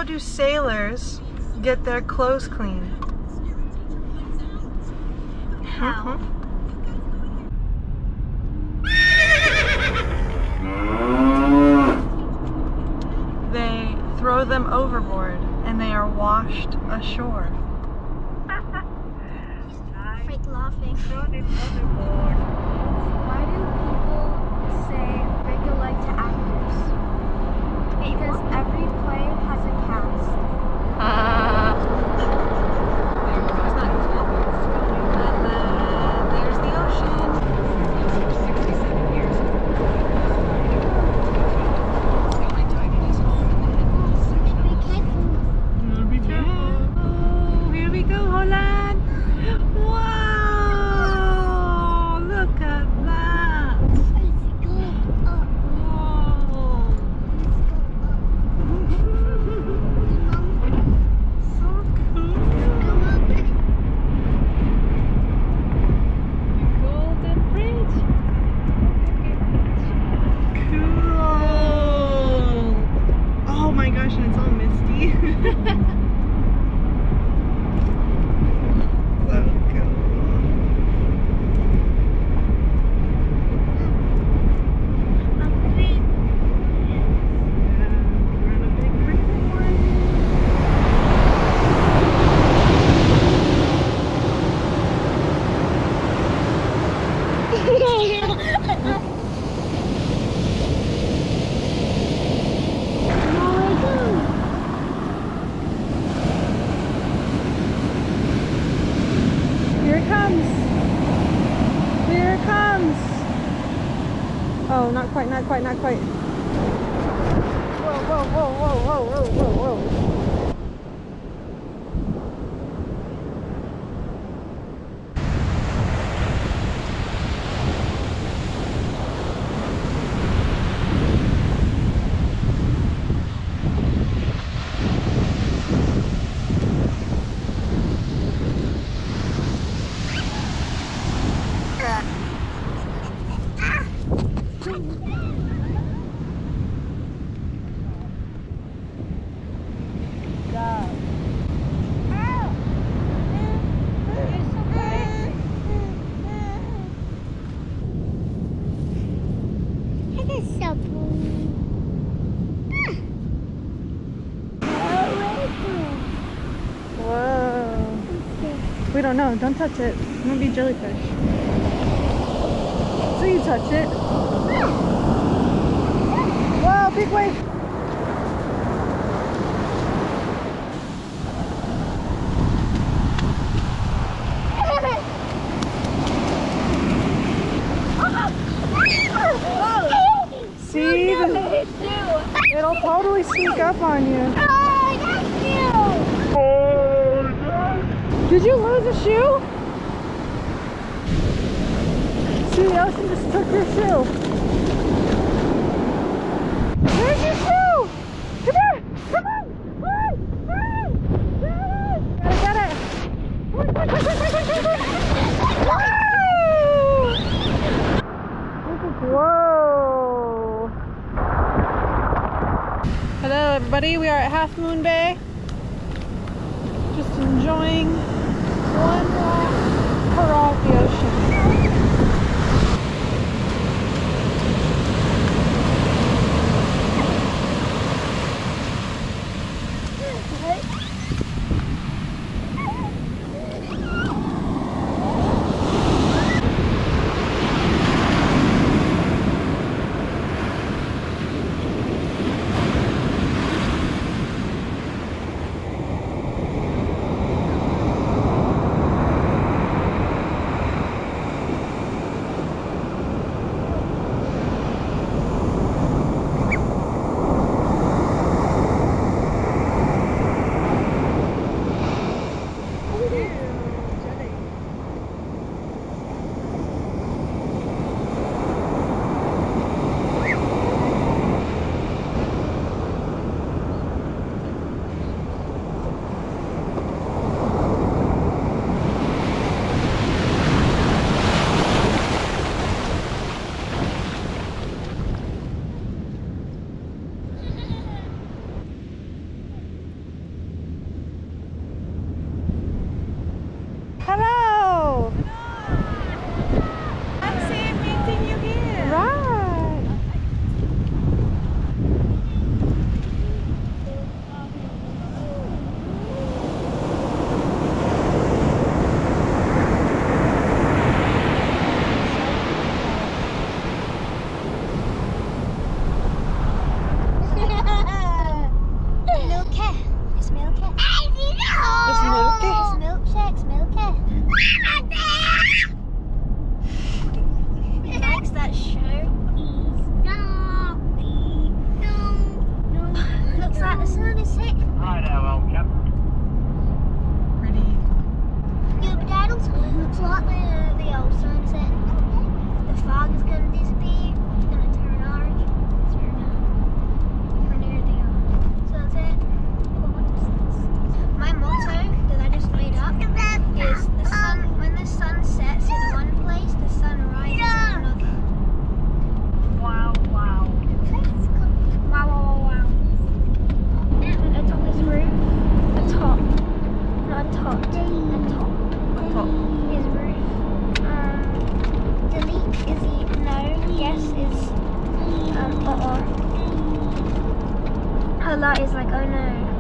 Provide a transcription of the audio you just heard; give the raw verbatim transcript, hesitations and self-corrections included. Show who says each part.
Speaker 1: how do sailors get their clothes clean?
Speaker 2: How?
Speaker 1: They throw them overboard and they are washed ashore.
Speaker 2: Like laughing. Why do people say break a leg to actors? Because every play has a cast.
Speaker 1: There's the ocean. Be careful. Here we go, Holland. Wow! Look at that. So cool. Golden Bridge. Cool. Oh my gosh, and it's all misty. So cool. Here it comes. Here it comes. Oh, not quite, not quite, not quite. Whoa, whoa, whoa, whoa, whoa, whoa, whoa, whoa. Whoa. We don't know. Don't touch it. It might be jellyfish. So you touch it. Whoa, big wave. See? It'll totally sneak up on you.
Speaker 2: Oh, that's cute.
Speaker 1: Did you lose a shoe? See, the ocean just took your shoe. Where's your shoe? Come here! Come on! Run! Run! Run! Gotta get it! Quick, quick, quick, quick, quick, quick, quick, quick! Whoa! Hello everybody, we are at Half Moon Bay. Just enjoying one walk across the ocean.
Speaker 2: is it?
Speaker 3: Right, well, Cap.
Speaker 1: Pretty.
Speaker 2: Yeah, but that looks, looks like the, the old sunset. The fog is going to disappear. It's going to turn orange. So we're, gonna, we're near the uh, sunset. My motto that I just made up is the sun. When the sun sets in one place, the sun rises in another. Wow, wow. Wow, wow, wow, wow. Atop this roof. Atop. Not atop. Atop.
Speaker 1: Atop.
Speaker 2: His roof. Um, delete is he? No. Yes is. Um, uh oh. Her light is like, oh no.